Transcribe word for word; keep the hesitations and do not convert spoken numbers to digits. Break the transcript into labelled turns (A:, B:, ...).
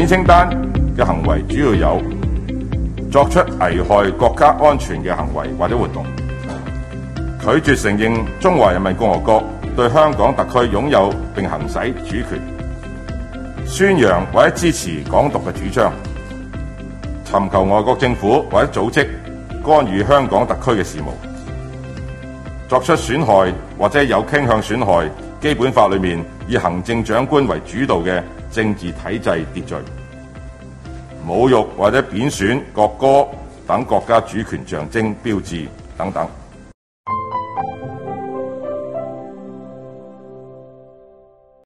A: 面清單嘅行為主要有作出危害國家安全嘅行為或者活動，拒絕承認中華人民共和國對香港特區擁有並行使主權，宣揚或者支持港獨嘅主張，尋求外國政府或者組織干預香港特區嘅事務，作出損害或者有傾向損害基本法裏面以行政長官為主導嘅政治體制秩序，侮辱或者貶損國歌等國家主權象徵標誌等等。